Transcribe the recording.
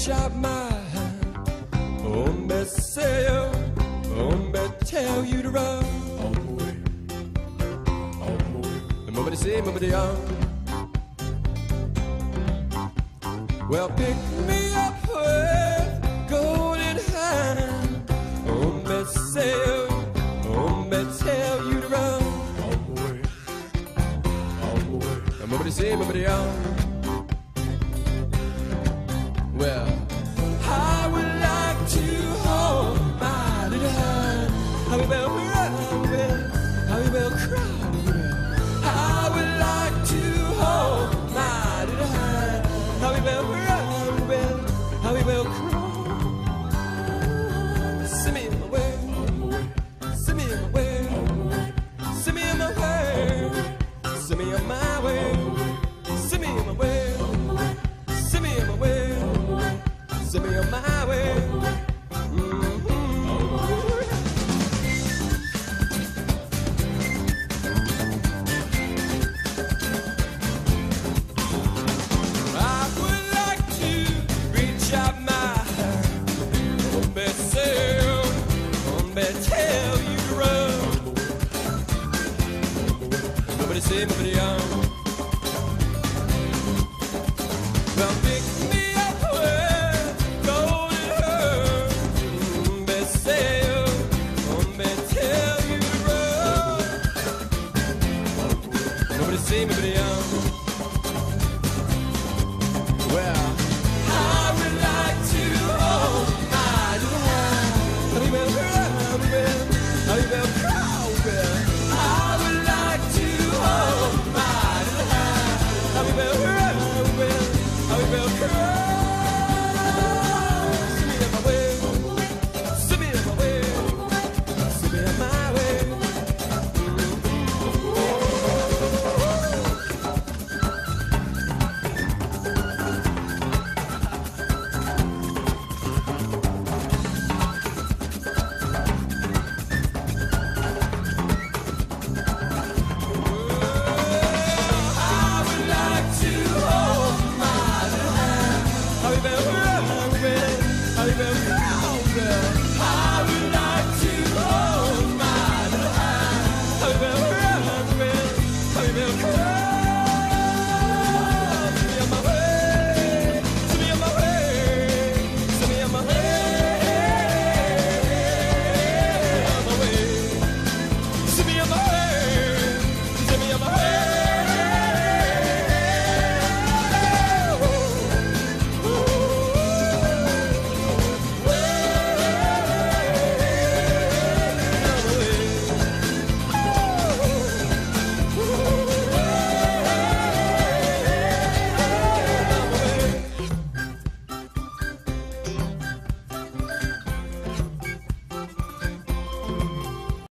reach out my hand. Hombre, say yo, hombre, tell you to run. All the way, all the way. Nobody say, nobody on. Well, pick me up with golden hand. Hombre, say yo, hombre, tell you to run. All the way, all the way. Nobody say, nobody on. Well, I would like to hold my little hand. I will run, I will cry. I would like to hold my little hand. I will run, I will cry. Send me away, send me away, send me on my way, send me on my way, send me on my way, send me on my way. Send me on my way. I would like to reach out my hand. Hombre, say, hombre, tell you to run. Nobody say, nobody on. Well, pick me up with golden hair. Hombre, say, hombre, tell you to run. Nobody say, nobody